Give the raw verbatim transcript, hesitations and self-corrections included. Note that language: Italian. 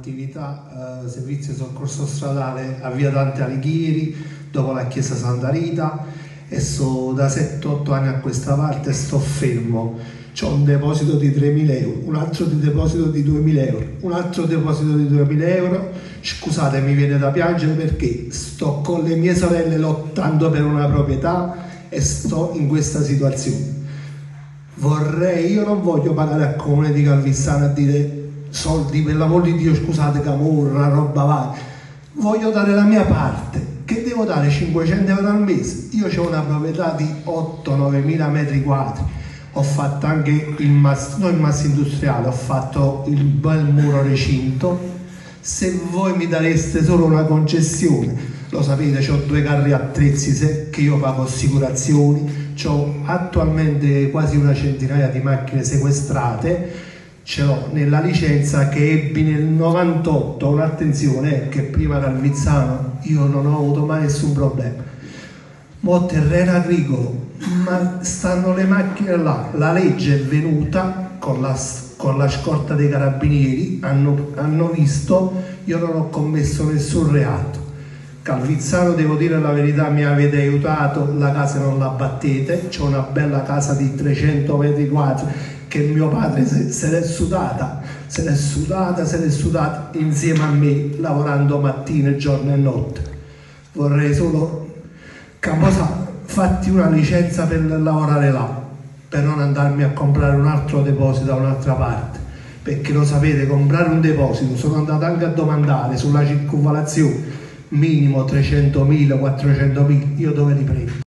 un'attività eh, servizio soccorso stradale a via Dante Alighieri, dopo la chiesa Santa Rita, e so da sette otto anni a questa parte sto fermo. C'ho un deposito di tremila euro, un altro di deposito di duemila euro, un altro deposito di duemila euro. Scusate, mi viene da piangere perché sto con le mie sorelle lottando per una proprietà e sto in questa situazione. Vorrei, io non voglio pagare al comune di Calvissano a dire soldi, per l'amor di Dio, scusate, camorra, roba va. Voglio dare la mia parte. Che devo dare? cinquecento euro al mese? Io ho una proprietà di otto nove mila metri quadri. Ho fatto anche il mass, non il masso industriale, ho fatto il bel muro recinto. Se voi mi dareste solo una concessione, lo sapete, ho due carri attrezzi che io pago assicurazioni, ho attualmente quasi una centinaia di macchine sequestrate, ce l'ho nella licenza che ebbi nel novantotto. Un'attenzione, che prima dal Calvissano io non ho avuto mai nessun problema. Mo' terreno agricolo, ma stanno le macchine là, la legge è venuta con la, con la scorta dei carabinieri, hanno, hanno visto, io non ho commesso nessun reato. Calvissano, devo dire la verità, mi avete aiutato, la casa non la battete, c'ho una bella casa di trecento metri quadri che mio padre se, se l'è sudata, se l'è sudata, se l'è sudata insieme a me, lavorando mattina, giorno e notte. Vorrei solo, Camposa, fatti una licenza per lavorare là, per non andarmi a comprare un altro deposito da un'altra parte, perché lo sapete, comprare un deposito, sono andato anche a domandare sulla circonvallazione, minimo trecentomila, quattrocentomila, io dove li prendo?